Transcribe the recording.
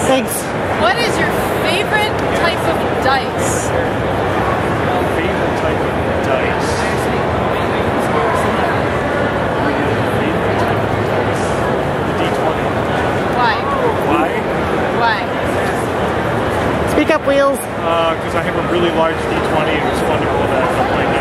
Thanks. What is your favorite type of dice? Favorite type of dice? The D20. Why? Why? Why? Speak up, Wheels. Because I have a really large D20 and it's fun to roll that.